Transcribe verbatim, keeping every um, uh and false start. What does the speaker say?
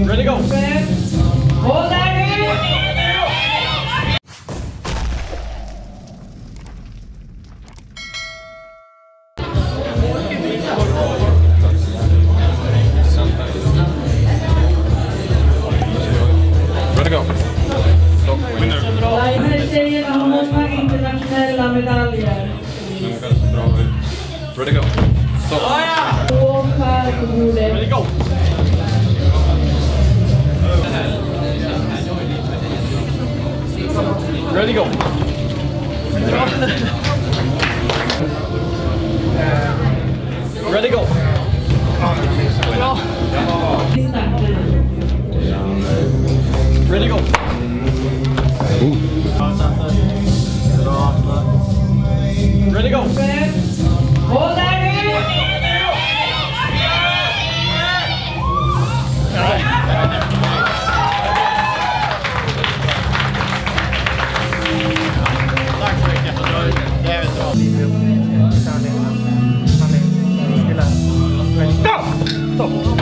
Ready, go! Håll där nu! Ready, go! Stop, winner. Den här tjejen har många internationella medaljer. Ready, go! Stop. Två skär på bordet. Ready, go! Ready, go! Ready, go! Ready, go! Ready, go! Håll där nu! Tack så mycket för det. Det är bra. Stopp! Stopp!